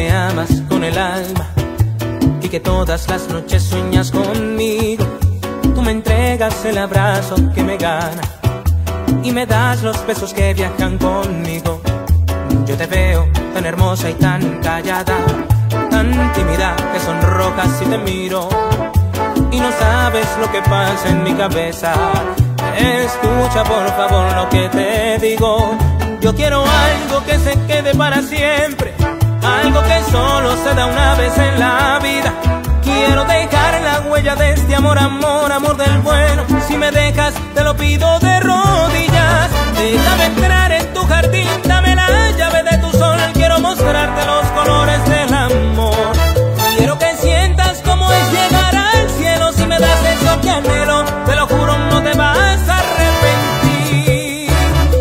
me amas con el alma y que todas las noches sueñas conmigo. Tú me entregas el abrazo que me gana y me das los besos que viajan conmigo. Yo te veo tan hermosa y tan callada, tan tímida que sonrojas si te miro, y no sabes lo que pasa en mi cabeza. Escucha por favor lo que te digo. Yo quiero algo que se quede para siempre, algo que solo se da una vez en la vida. Quiero dejar la huella de este amor, amor, amor del bueno. Si me dejas, te lo pido de rodillas. Déjame entrar en tu jardín, dame la llave de tu sol. Quiero mostrarte los colores del amor. Quiero que sientas cómo es llegar al cielo. Si me das eso que anhelo, te lo juro, no te vas a arrepentir.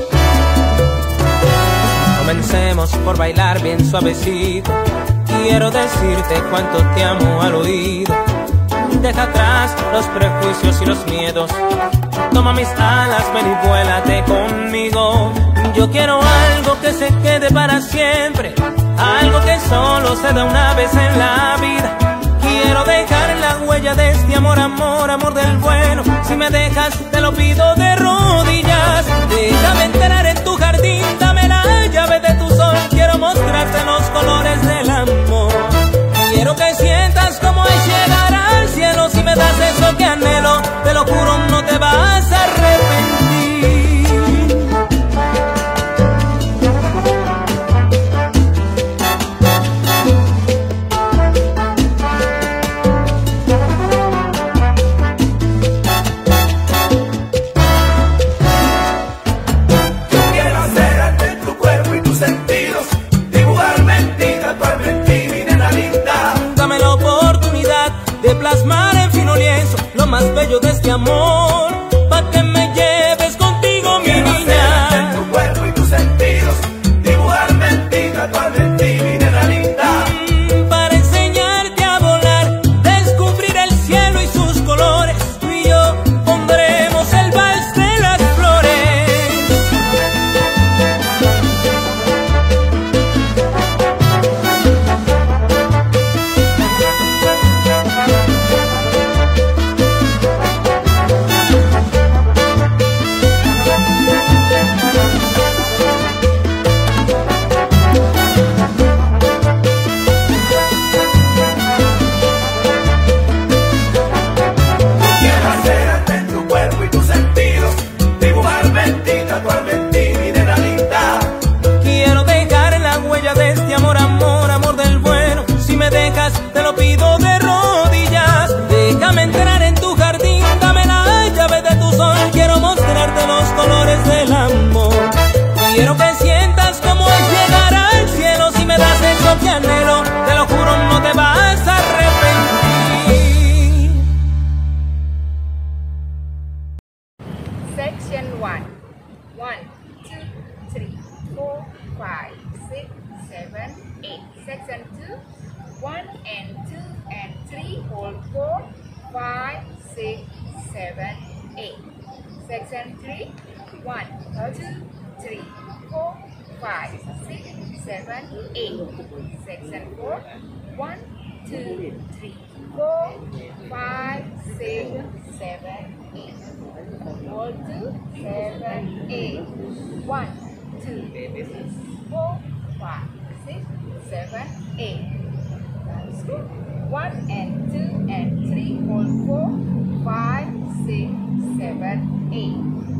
Comencemos por bailar bien suavecito. Quiero decirte cuánto te amo al oído. Deja atrás los prejuicios y los miedos. Toma mis alas, ven y vuélate conmigo. Yo quiero algo que se quede para siempre, algo que solo se da una vez en la vida. Quiero dejar la huella de este amor, amor, amor del bueno. Si me dejas, te lo pido de rodillas. Déjame entrar en tu jardín, dame la llave de tu sol. Quiero mostrarte los colores del amor. Quiero que sientas cómo es llegar al cielo. Si me das eso que anhelo, te lo juro, no te vas a arrepentir. De plasmar en fino lienzo lo más bello de este amor, pa' que me lleves contigo, mi niña. En tu cuerpo y tus sentidos, dibujarme en ti, tatuarme en ti, mi nena linda. Para enseñarte a volar, descubrir el cielo y sus colores. Tú y yo pondremos el vals de las flores. Te lo pido de rodillas. Déjame entrar en tu jardín, dame la llave de tu sol. Quiero mostrarte los colores del amor. Quiero que sientas cómo es llegar al cielo. Si me das eso que anhelo, te lo juro, no te vas a arrepentir. Section 1. 1, 2, 3, 4, 5, 6, 7, 8. Section 2. 1 and 2 and 3 whole 4, 5, 6, 7, 8. Section 3. 1, 2, 3, 4, 5, 6, 7, 8. Section 4. 1, 2, 3, 4, 5, 6, 7, 8. Whole 2, 7, 8. 1, 2, 3, 4, 5, 6, 7, 8. 1 and 2 and 3 whole 4, 5, 6, 7, 8.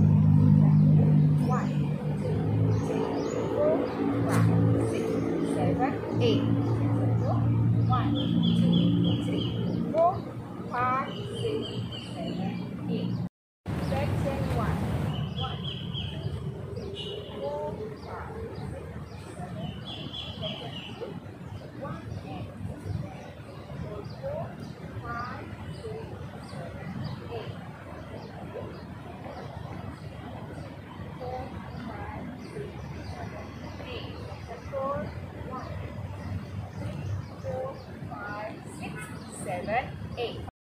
1, 2, 3, 4, 5, 6, 7, 8. 1, 2, 3, 4, 5, 6, 7, 8. Section 1. 1, 2, 3, 4, 5, 6, 7, 8. Section 2. 1 and 4, 5, 6, 7, 8. 4, 5, 6, 7, 8. 4, 1, 3, 4, 5, 6, 7, 8.